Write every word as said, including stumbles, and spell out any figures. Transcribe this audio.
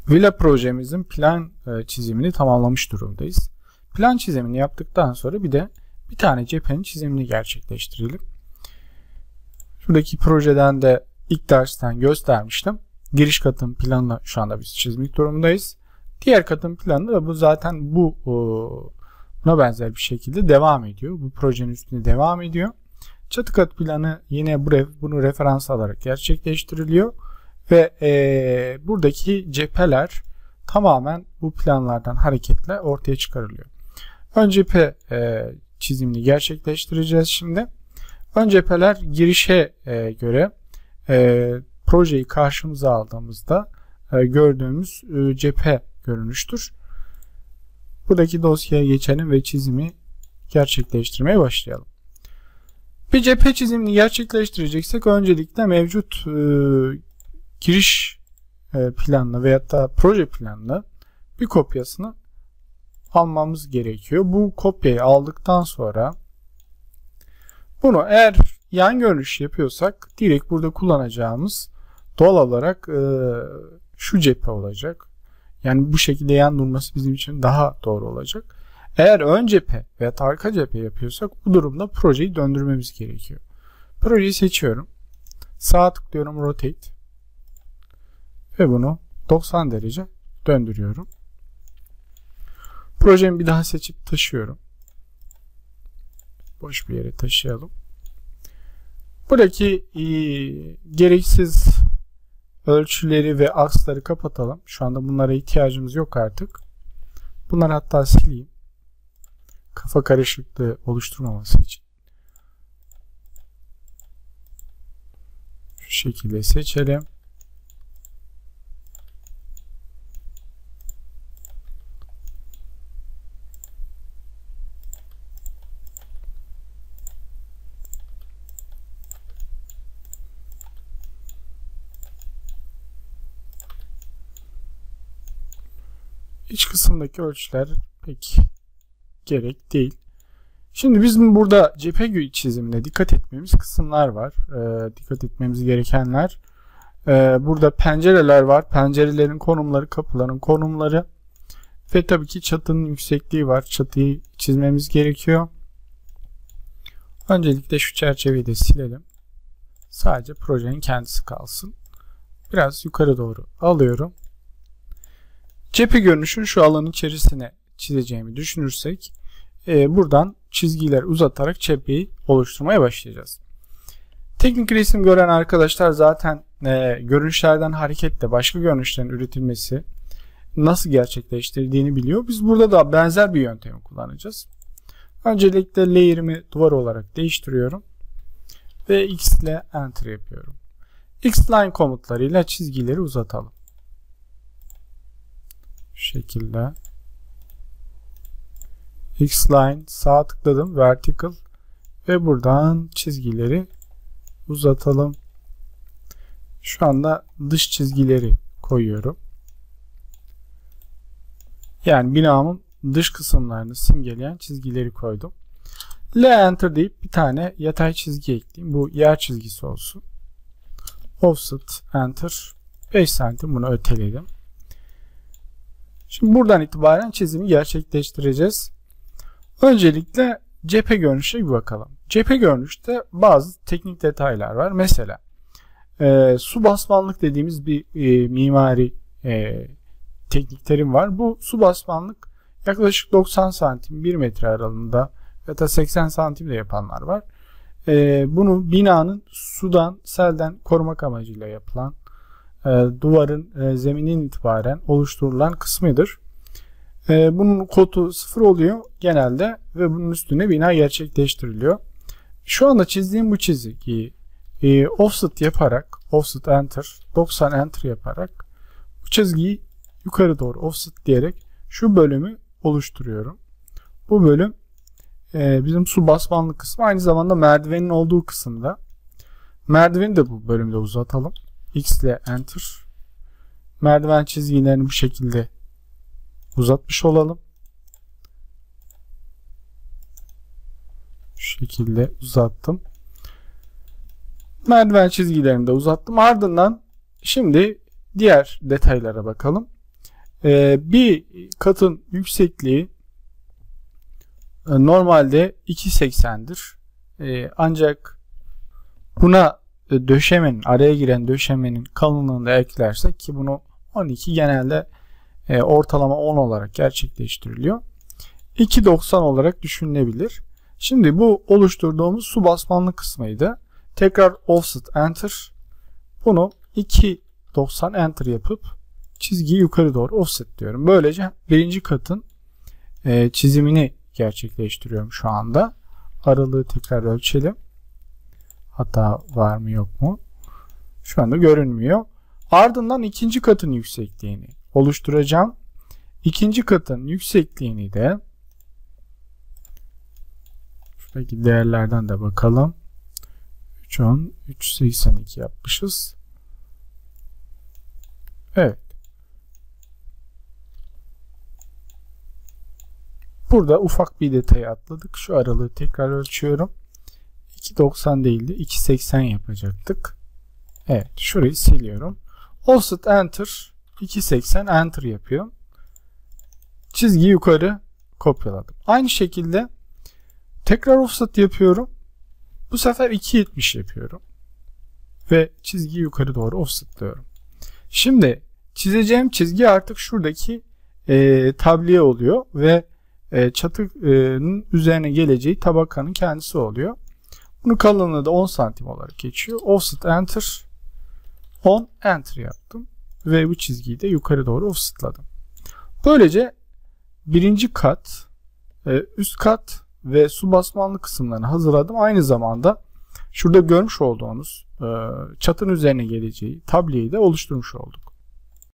Villa projemizin plan çizimini tamamlamış durumdayız. Plan çizimini yaptıktan sonra bir de bir tane cephenin çizimini gerçekleştirelim. Şuradaki projeden de ilk dersten göstermiştim. Giriş katın planını şu anda biz çizmek durumundayız. Diğer katın planı da bu zaten bu buna benzer bir şekilde devam ediyor. Bu projenin üstünde devam ediyor. Çatı kat planı yine bunu referans alarak gerçekleştiriliyor. Ve e, buradaki cepheler tamamen bu planlardan hareketle ortaya çıkarılıyor. Ön cephe e, çizimini gerçekleştireceğiz şimdi. Ön cepheler girişe e, göre e, projeyi karşımıza aldığımızda e, gördüğümüz e, cephe görünüştür. Buradaki dosyaya geçelim ve çizimi gerçekleştirmeye başlayalım. Bir cephe çizimini gerçekleştireceksek öncelikle mevcut e, giriş e, planını veyahut da proje planını bir kopyasını almamız gerekiyor. Bu kopyayı aldıktan sonra bunu eğer yan görünüş yapıyorsak direkt burada kullanacağımız doğal olarak e, şu cephe olacak. Yani bu şekilde yan durması bizim için daha doğru olacak. Eğer ön cephe veya arka cephe yapıyorsak bu durumda projeyi döndürmemiz gerekiyor. Projeyi seçiyorum. Sağ tıklıyorum, rotate ve bunu doksan derece döndürüyorum. Projemi bir daha seçip taşıyorum. Boş bir yere taşıyalım. Buradaki e, gereksiz ölçüleri ve aksları kapatalım. Şu anda bunlara ihtiyacımız yok artık. Bunları hatta sileyim. Kafa karışıklığı oluşturmaması için. Şu şekilde seçelim. İç kısımdaki ölçüler pek gerek değil. Şimdi bizim burada cephe çizimine dikkat etmemiz kısımlar var. Ee, dikkat etmemiz gerekenler. Ee, burada pencereler var. Pencerelerin konumları, kapıların konumları ve tabii ki çatının yüksekliği var. Çatıyı çizmemiz gerekiyor. Öncelikle şu çerçeveyi de silelim. Sadece projenin kendisi kalsın. Biraz yukarı doğru alıyorum. Cephe görünüşünü şu alanın içerisine çizeceğimi düşünürsek e, buradan çizgiler uzatarak cepheyi oluşturmaya başlayacağız. Teknik resim gören arkadaşlar zaten e, görünüşlerden hareketle başka görünüşlerin üretilmesi nasıl gerçekleştirdiğini biliyor. Biz burada da benzer bir yöntemi kullanacağız. Öncelikle layer'imi duvar olarak değiştiriyorum ve X ile enter yapıyorum. X-line komutlarıyla çizgileri uzatalım. Şu şekilde X-line sağ tıkladım, vertical ve buradan çizgileri uzatalım. Şu anda dış çizgileri koyuyorum. Yani binamın dış kısımlarını simgeleyen çizgileri koydum. L enter deyip bir tane yatay çizgi ekleyeyim. Bu yer çizgisi olsun. Offset enter beş santim, bunu öteledim. Şimdi buradan itibaren çizimi gerçekleştireceğiz. Öncelikle cephe görünüşe bir bakalım. Cephe görünüşte bazı teknik detaylar var. Mesela e, su basmanlık dediğimiz bir e, mimari e, teknik terim var. Bu su basmanlık yaklaşık doksan santim, bir metre aralığında ya da seksen santim de yapanlar var. E, bunu binanın sudan, selden korumak amacıyla yapılan e, duvarın e, zeminin itibaren oluşturulan kısmıdır. E, bunun kodu sıfır oluyor genelde ve bunun üstüne bina gerçekleştiriliyor. Şu anda çizdiğim bu çizgiyi e, offset yaparak, offset enter, doksan enter yaparak bu çizgiyi yukarı doğru offset diyerek şu bölümü oluşturuyorum. Bu bölüm e, bizim su basmanlık kısmı, aynı zamanda merdivenin olduğu kısımda. Merdiveni de bu bölümde uzatalım. X ile enter. Merdiven çizgilerini bu şekilde uzatmış olalım. Şu şekilde uzattım. Merdiven çizgilerini de uzattım. Ardından şimdi diğer detaylara bakalım. e, bir katın yüksekliği e, normalde iki seksendir. E, ancak buna e, döşemenin, araya giren döşemenin kalınlığını da eklersek, ki bunu on iki genelde e, ortalama on olarak gerçekleştiriliyor, iki doksan olarak düşünülebilir. Şimdi bu oluşturduğumuz su basmanlı kısmıydı. Tekrar offset enter. Bunu iki doksan enter yapıp çizgiyi yukarı doğru offset diyorum. Böylece birinci katın e, çizimini gerçekleştiriyorum şu anda. Aralığı tekrar ölçelim. Hata var mı yok mu? Şu anda görünmüyor. Ardından ikinci katın yüksekliğini oluşturacağım. İkinci katın yüksekliğini de şuradaki değerlerden de bakalım. üç on, üç seksen iki yapmışız. Evet. Burada ufak bir detayı atladık. Şu aralığı tekrar ölçüyorum. iki doksan değildi, iki seksen yapacaktık. Evet, şurayı siliyorum. Offset enter, iki seksen enter yapıyor. Çizgiyi yukarı kopyaladım. Aynı şekilde tekrar offset yapıyorum. Bu sefer iki yetmiş yapıyorum. Ve çizgiyi yukarı doğru offsetliyorum. Şimdi çizeceğim çizgi artık şuradaki e, tabliye oluyor ve e, çatının üzerine geleceği tabakanın kendisi oluyor. Bunun kalınlığı da on santim olarak geçiyor. Offset enter, on enter yaptım ve bu çizgiyi de yukarı doğru offsetladım. Böylece birinci kat, e, üst kat ve su basmanlı kısımlarını hazırladım. Aynı zamanda şurada görmüş olduğunuz e, çatının üzerine geleceği tabliyeyi de oluşturmuş olduk.